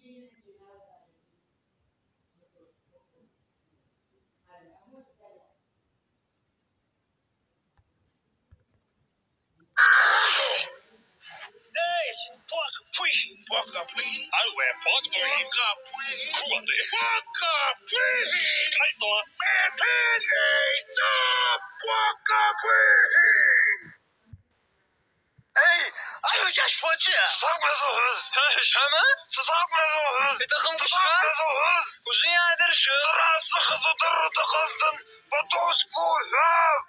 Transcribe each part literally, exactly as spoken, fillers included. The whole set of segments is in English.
Porca puis. Ai ué, porca puis. Porca puis. Kuande. Porca puis. Kaito. Meteneita. Porca puis. Hey, ايوه يا شوجع. صار مزوز. شما؟ صار مزوز. انت خمس صار مزوز. وجي هذا شو؟ صار سخز ودر تقصدن. بطوس كوثاب.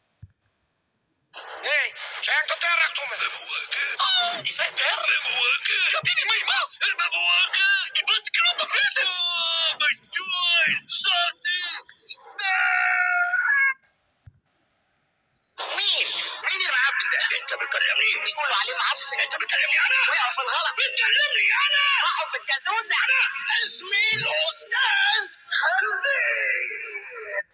Hey, zijn tot daar achter me. Oh, is dat daar? Ik heb niet meer man. Ik ben te knappen beter. Oh, my joy. Zati. مين؟ مين العبد ده؟ انت بتكلم مين؟ بيقولوا عليه معفن. انت بتكلمني انا؟ وقع في الغلط. بتكلمني انا؟ راحوا في الجازوزة. انا اسمي الاستاذ خنزير.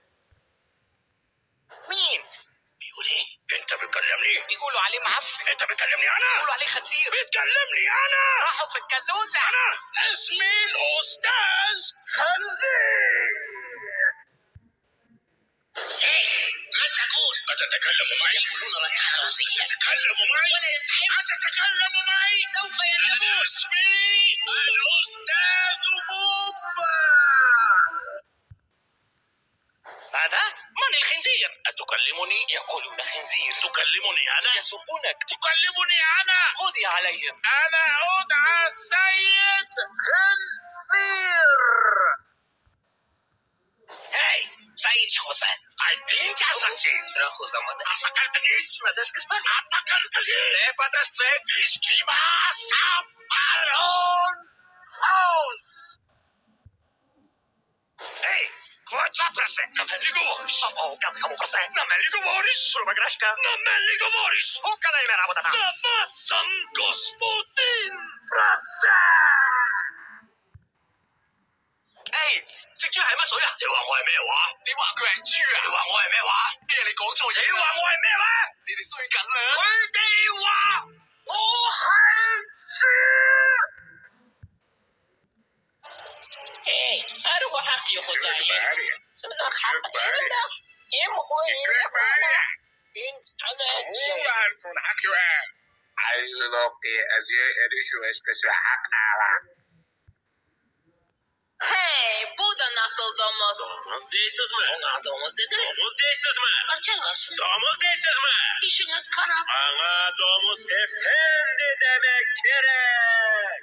مين؟ بيقول ايه؟ انت بتكلمني؟ بيقولوا عليه معفن. انت بتكلمني انا؟ بيقولوا عليه خنزير. بتكلمني انا؟ راحوا في الجازوزة. انا اسمي الاستاذ خنزير. ايه؟ من تقول؟ أتتكلم معي؟ يقولون رائحة روسية. تتكلم معي؟ ولا يستحب؟ أتتكلم معي؟ سوف يندمون. اسمي الأستاذ بومبا. ماذا؟ من الخنزير؟ أتكلمني؟ يقولون خنزير. تكلمني أنا؟ يسبونك. تكلمني أنا؟ قضي عليهم. أنا أدعى السيد خنزير. هاي سيد حسين. أنت خنزير. يا حسين ما تسمع. أفكرتني. ما تسمع. أفكرتني. لا بتسمع. إسكيما سابالون هوس. Hey, cosa prese? Non me li govoriš. Oh, kazi komu prese? Na me li govoriš? Prva greška. Na me li govoriš? Koga na ime rabotata? Za vas sam gospodin prese. Hey, 隻豬係乜水啊？你話我係咩話？你話佢係豬啊？你話我係咩話？咩你講錯嘢？你話我係咩話？你哋衰緊啦！佢哋話我係豬。Hey, أروح حقي خزاين. سنخ حقي لنا. إم هو إيه؟ إنت على الجو. يعرفون حقي. أيلوكي أزياء ريشو إسكسو حق على. Hey, Buda nasıl domuz? Domuz değilsiz mi? Ona domuz dediler. Domuz değilsiz mi? Parçalarsın. Domuz değilsiz mi? İşiniz kara. Bana domuz efendi demek gerek.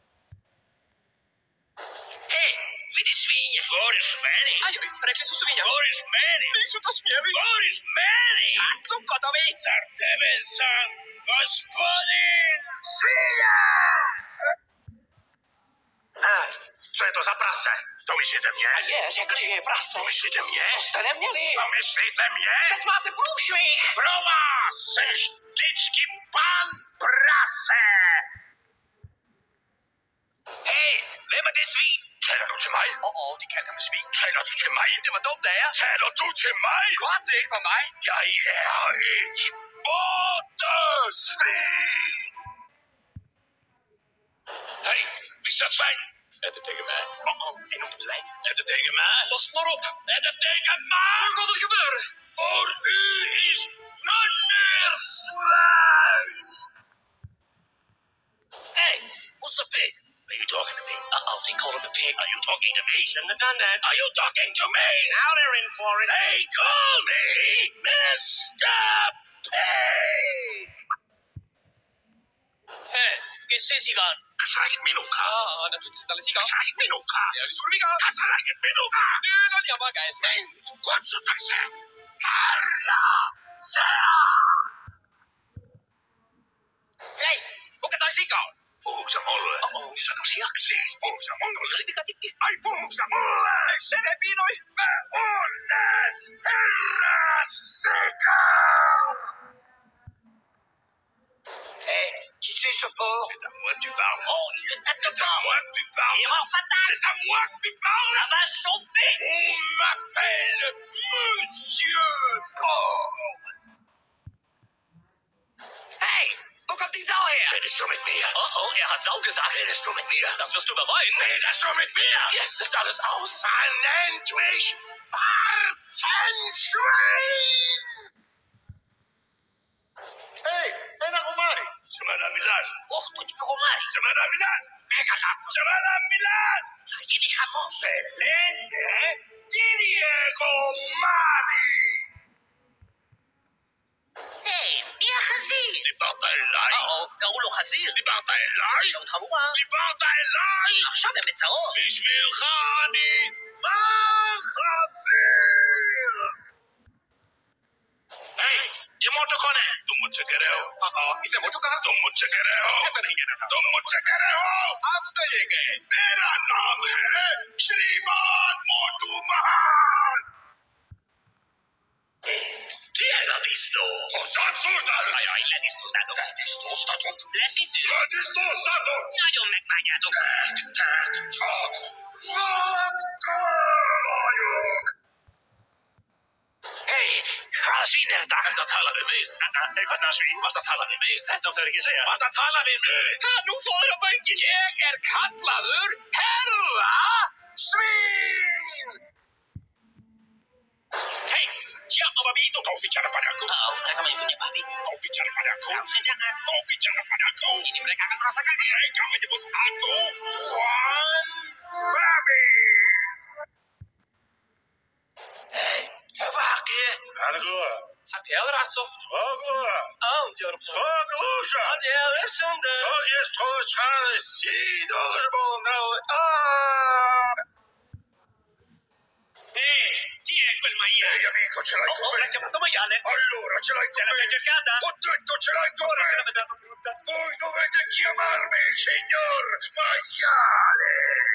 Hey, vidi svinje. Govoriš meni? Ajde, rekli su svinja. Govoriš meni? Nisu to smjeli. Govoriš meni? Sad su gotovi. Zar tebe sam gospodin svinja? Ah, co je to za prase? To myslíte mě? Je, řekli, že je prase. To myslíte mě? To jste neměli. To myslíte mě? Teď máte průšvih. Pro vás seš vždycky pan prase. Hey, hvem er det svin? Taler du til mig? Åh, oh, oh, de kalder ham svin. Taler du til mig? Det var dumt, det er. Taler du til mig? Godt, det er ikke for mig. Jeg er et vortesvin. Hey, wie dat zwijn? Er det tegen mij? Oh, oh, en op het zwijn? Er det tegen mij? Pas maar op. Er det tegen mij? Hoe gaat het gebeuren? Voor u is meneer zwijn. Hey, what's the pig? Are you talking to me? Uh-oh, they called him a pig. Are you talking to me? Shouldn't have done that. Are you talking to me? Now they're in for it. They call me Mister Pig. Hey, che sei sigan? Kasaragit minuka. Ah, natutis dalle sigan. Kasaragit minuka. Reali surviga. Kasaragit minuka. Nyt on jama käes. Mind kutsutakse härra Sea. Hei, kuka toi sika on? Puhuuko sä mulle? Oh, sano siaksi siis. Puhuuko sä mulle? Ai puhuuko sä mulle? Se repinoi. Mä onnes herra Sika. Hé, qui c'est ce porc? C'est à moi que tu parles. Oh, il est tête de porc. C'est à moi que tu parles. Il est fatal. C'est à moi que tu parles. Ça va chauffer. On m'appelle Monsieur Porc. Hey, kommt die Sau her? Redest du mit mir? Oh, oh, er hat Sau gesagt. Redest du mit mir? Das wirst du bereuen. Redest du mit mir? Jetzt ist alles aus. Man nennt mich Warzenschwein! Hey, Ena Romari! Semana Milas! Och, tu tipo Romari! Semana Milas! Megalas! Semana Milas! Yeni Japón! Selene Diego Mari! Hey, מי החזיר? דיברת אליי? או, קראו לו חזיר. דיברת אליי? טעות חמורה. דיברת אליי? עכשיו הם בצרות. בשבילך אני מחזיר! Hey, ये मोटो कौन है? तुम मुझसे कह रहे हो? इसे मोटो कहा? तुम मुझसे कह रहे हो? ऐसा नहीं कहना था। तुम मुझसे कह रहे हो? अब तो ये गए। मेरा नाम है श्रीमान मोटू महान। Chi è Ladisto? Oh, Sanzultál! Ajaj, ledisztóztátok. Ledisztóztatott? Leszítsük? Ledisztóztatok! Nagyon megvágyátok. Nektek csak vaktalajok! Hé, haal svinnet daar. Dat halen we mee. Ik had naar svin. Was dat halen we mee? Dat wil ik je zeggen. Was dat halen we mee? Ga nu voor een bankje. Jäger kattlaður, herra svin! Hei, siya mababito. Kau bicara padaku. Oh, mereka main punya babi. Kau bicara padaku. Jangan. Kau bicara padaku. Ini mereka akan merasakan. Mereka menyebut aku Wan Rabbit. Hei, vakje. Hallo. Heb jij er iets op? Hallo. Oh, Jorp. Hallo. Hadi er şimdi. Çok jest troszkę sidorbolnał. Ah! Ehi, chi è quel maiale? Ehi amico, ce l'hai con me? L'ha chiamato maiale? Allora, ce l'hai con me? Ce la sei cercata? Ho detto ce l'hai con me! Ora se la vedo brutta. Voi dovete chiamarmi il signor maiale!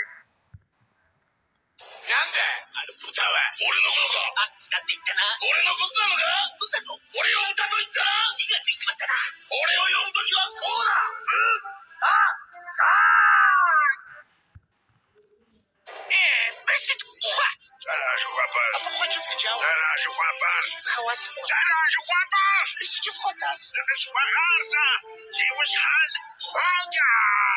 Nande? Ano putawa? Ore noことか? Ah, だって言ったな。俺のことなのか? ぶったぞ。俺を歌と言ったな。火がついちまったな。俺を呼ぶときはこうだ。う、あ、さー。Eh, mais c'est quoi? Ça là, je vois pas. Ah, pourquoi tu fais déjà? Ça là, je vois pas. Ça là, je vois pas. Mais si tu frottas. Ça fait soirée, ça. C'est Washal. Fanga.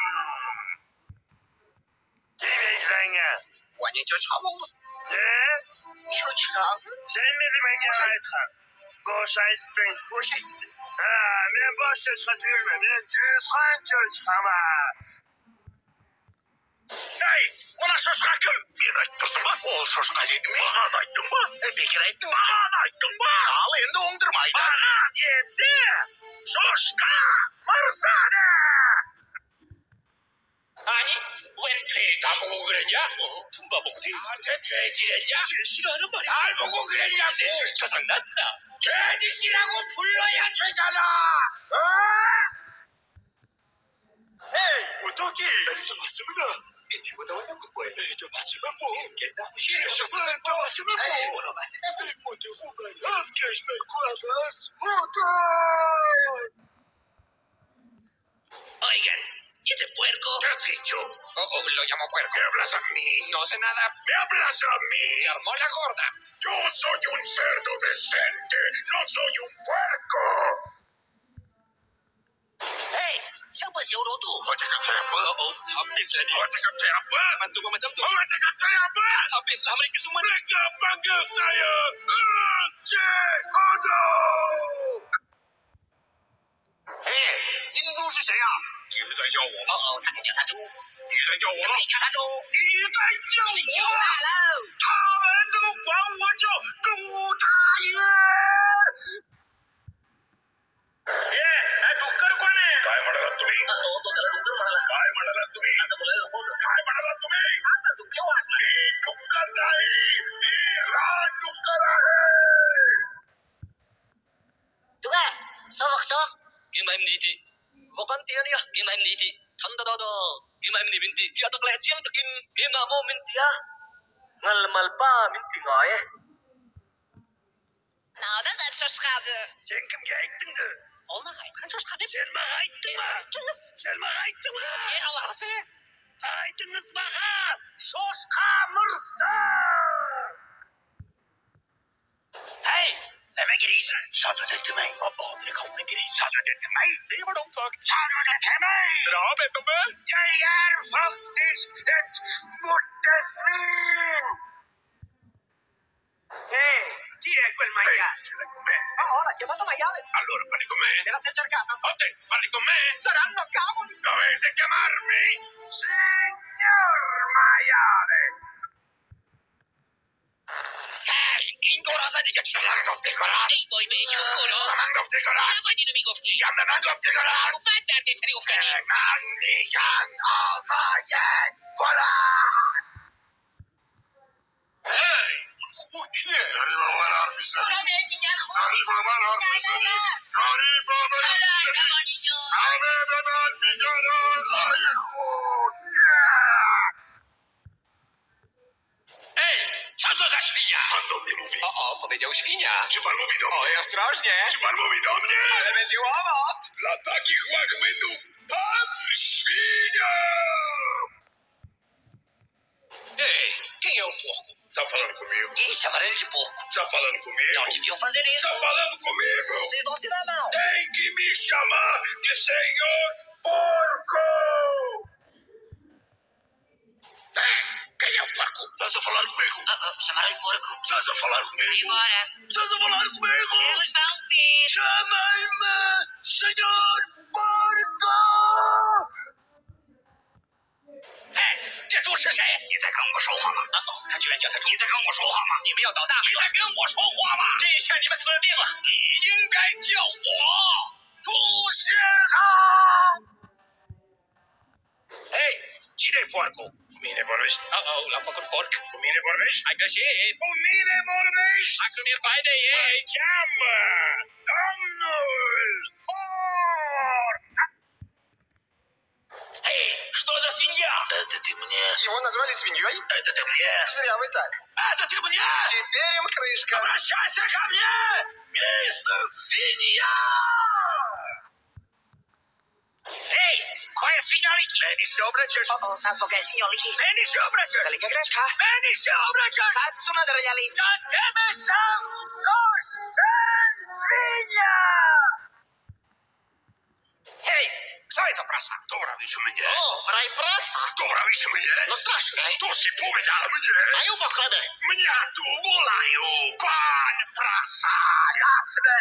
Qui est Fanga? 我念叫长毛了。哎，小强。真的是没念来看。我晒真，我晒真。啊，那把这车对了，那就算就长嘛。Hey, ona şaşkakım. Bir ayttırsın mı? O şaşka dedim mi? Bana ayttın mı? Bekir ayttın mı? Bana ayttın mı? Al endi oңдырмайды. Bana dedi. Şaşka mırsane. 아니, 웬 돼지 보고 그랬냐? 어, tum바 보고 돼지. 나한테 돼지랬냐? 돼지라는 말이 날 보고 그랬냐고. 저상났다. 돼지씨라고 불러야 되잖아. 어? Hey, 어떡해? 나를 더 봤으면 이거보다 완전 그거야. 나를 더 봤으면 뭐? 겠다 후시래. 셔플은 더 봤으면 뭐? 뭐로 봤으면 뭐? 모두 후배 함께하시면 구하면 모두. Oigan, ¿y ese puerco? ¿Qué has dicho? Oh, oh, lo llamo puerco. ¿Me hablas a mí? No sé nada. ¿Me hablas a mí? Se armó la gorda. Yo soy un cerdo decente, no soy un puerco. Hey, siapa sih orang tu? Kau cakap saya apa? Oh, habislah dia. Kau cakap saya apa? Bantu kau macam tu. Kau cakap saya apa? Habislah mereka semua. Mereka panggil saya Encik Odo. Hey, 你们猪是谁呀？你们在叫我吗？哦哦，他们叫他猪。你在叫我吗？你叫他猪。你在叫我。你叫大喽。他们都管我叫猪大爷。ಏ ಡುಕ್ಕರು ಕೊನೆ ಕಾಯ್ ಮಾಡಲ್ಲ ತುಮಿ ಕಾಯ್ ಮಾಡಲ್ಲ ತುಮಿ ಕಾಯ್ ಮಾಡಲ್ಲ ತುಮಿ ಈ ಡುಕ್ಕರ್ ನಾಯಿ ಮೇರಾ ಡುಕ್ಕರ ಹೈ ತುಗ ಸೋಕ್ಸೋ Game em ní chị. Vô con tiền đi à? Game em ní chị. Thân ta đó đó. Game em ní bên chị. Chị ở tắc lẽ chiang tắc in. Game mà vô bên chị à? Ngal mal pa bên chị ngồi ấy. Nou, dat is zo schade. Sen kim kijken de. Oh, maar hij gaat zo schade. Sen maar kijken maar. Sen maar kijken maar. Ja, wat is er? Kijken eens maar. Zo schamersa. Hey, Vem är grisen? Sa du det till mig? Ja, det kom en gris. Sa du det till mig? Det var de sak. Sa du det till mig? Bra, Bettombe. Jag är faktiskt ett vortesvin! Ehi, chi è quel maiale? Ma ora, chiamate maiale. Allora, parli con me? Della sei cercata? Ok, parli con me? Saranno cavoli. Dovete chiamarmi Signor Maiale. Hej, ingår alltså ditt kärlek av dekorat. Nej, vad är det som går då? Man av dekorat. Ja, vad är det med gofti? Gamla man av dekorat. Och vad är det som är ofta det? Man kan alla dekorat. Hej! Okej. Arriba man arbetsar. Arriba man arbetsar. Arriba man arbetsar. Arriba man arbetsar. Hej! Co to za świnia? Pan do mnie mówi. O, o, powiedział świnia. Czy pan mówi do mnie? Oj, ostrożnie. Czy pan mówi do mnie? Ale będzie łomot. Dla takich łachmytów pan świnia! Ei, quem é o porco? Tá falando comigo? Ih, chamaram ele de porco. Tá falando comigo? Não deviam fazer isso. Tá falando comigo? Vocês não viram, não. Tem que me chamar de Senhor Porco! Ei, quem é o porco? Estás a falar comigo? Oh, oh, chamaram ele porco. Estás a falar comigo? E agora? Estás a falar comigo? Eles vão ver. Chamem-me Senhor Porco! Ei, 这猪是谁？你在跟我说话吗？啊哦，他居然叫他猪！你在跟我说话吗？你们要倒大霉了！你在跟我说话吗？这下你们死定了！你应该叫我猪先生。Ei, cine e porco? Cu mine vorbești? Uh-oh, l-am făcut porc. Cu mine vorbești? Ai greșit. Cu mine vorbești? Acum e bai de ei. Mă cheamă domnul porc. Эй, что за свинья? Это ты мне. Его назвали свиньей? Это ты мне. Зря вы так. Это ты мне. Теперь им крышка. Обращайся ко мне, мистер Свинья! Эй, qual é a senhorita? Veni se obraćaš. O, o, nazvao ga je senjoriti. Veni se obraćaš. Velika greška. Veni se obraćaš. Sad su nadrljali. Za tebe sam košen svinja! Hej, kto je to prasa? To vravíš mnie. O, vraj prasa. To vravíš mnie? No strašne. To si povedal mnie. Majú po chlebe. Mňa tu volajú pán prasa, jasné.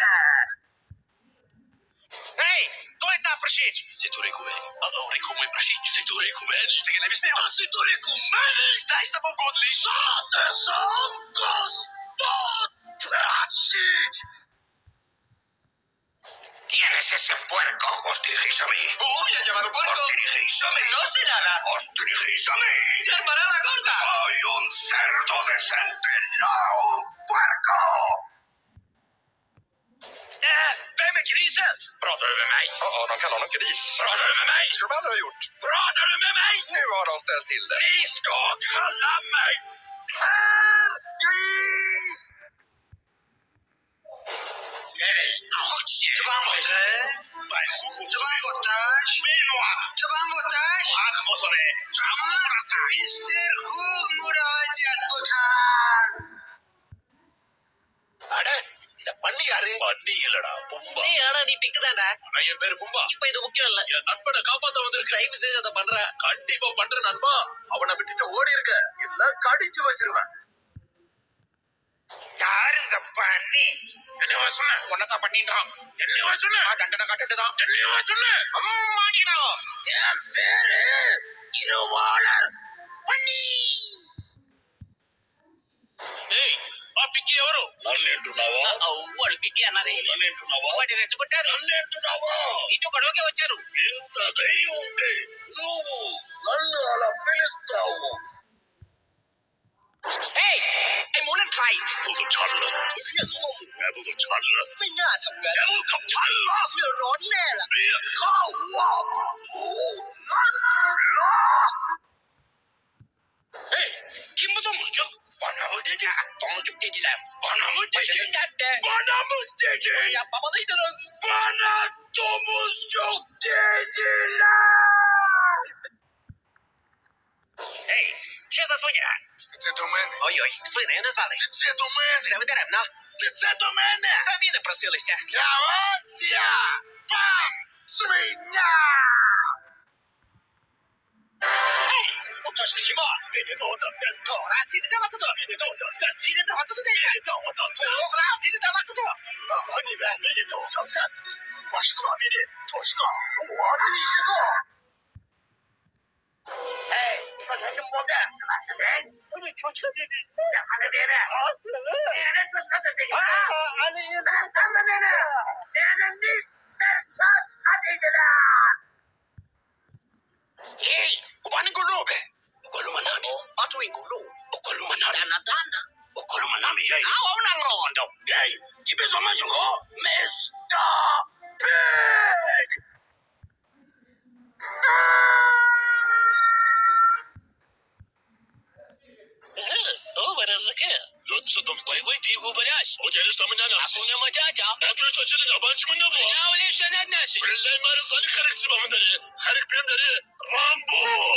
Hej, to je tá pršič. Si tu rekuveni. Oh, rekumuj pršič. Si tu rekuveni. Tak nebys mi ho. Si tu rekuveni. Daj s tebou godli. Sáte som gospod pršič. ¿Quién es ese puerco? ¿Os dirigís a mí? ¡Uy, ha llamado puerco! ¿Os dirigís a mí? No sé nada. ¿Os dirigís a mí? ¡Hermanada gorda! ¡Soy un cerdo decente, no un puerco! Eh, vem är grisen? Pratar du med mig? Ja, oh, de kallar honom gris. Pratar du med mig? Det skulle de aldrig ha gjort. Pratar du med mig? Nu har de ställt till det. Ni ska kalla mig herr gris! Hej, chodźcie! Co wam chcę? Co wam gotasz? Co wam gotasz? Mister Hug Muradziat Butan! அட, இந்த பண்ணி யாரு? பண்ணி இல்லடா, பும்பா. நீ ஆனா நீ பிக்குதாண்டா. என் பேரு பும்பா. இப்ப இது முக்கியம் இல்ல. என் நண்பனை காப்பாத்த வந்திருக்கு. தயவு செய்து அதை பண்ற. கண்டிப்பா பண்ற நண்பா. அவனை விட்டுட்டு ஓடி இருக்க. இல்ல கடிச்சு வச்சிருவேன். யார் இந்த பண்ணி? என்னவா சொன்ன? உன்னதான் பண்ணின்றான். என்னவா சொன்ன? தண்டனை கட்டுதான். என்னவா சொன்ன? அம்மாடிடா. என் பேரு திருவாளர் பண்ணி. ஏய், ఆ పిక్కి ఎవరు? నన్నేంటున్నావా? వాళ్ళు పిక్కి అన్నది. నన్నేంటున్నావా? వాటి రెచ్చగొట్టారు. నన్నేంటున్నావా? ఇటు గొడవకే వచ్చారు. ఎంత ధైర్యం ఉంటే నువ్వు నన్ను అలా పిలుస్తావు? Hey,ไอ้หมูนั่นใครพวกกับฉันเหรอเรียกเขาว่าหมูแกพวกกับฉันเหรอไม่น่าทำงานแกพวกกับฉันเหรอเพื่อร้อนแน่ล่ะเรียกเขาว่าหมูนั่นเหรอ Hey, kim bu domuzcuk? Bana mı dedi? Domuzcuk dediler. Bana mı dedi? Bana mı dedi? Yapmamalıydınız. Bana domuzcuk dediler. Hey, що за свиня? Це до мене. Ой-ой, свинею назвали. Це до мене. Це ви даремно. Ти це до мене? Самі не просилися. Я ось я, пан свиня! Ей,私たちもビデオの弁当ラティルダマトドビデオのラティルダマトドでどうぞどうラティルダマトド何がビデオさんさわしくはビデオしか終わりにしろ哎，这才是我的，是吧？对，我就求求你的，让他那边的，好死了，别人怎么的这个啊？你那什么的呢？别人你在啥啥的的啦？Hey, ubani ngulube. Ukhuluma nani? Watu ingulu. Ukhuluma nani? Dana dana. Ukhuluma nami hey. Hawa unangqondo. Hey, ngibizwa manje ngo mister Pig. Образки. Льотса дом. Ой, вы пигу борясь. Оделись там на нас. Акуня матятя. Это что чили на банчи мы на бо. Я улиша над нашей. Бриллай марасали харик типа мы дари. Харик пен дари. Рамбо.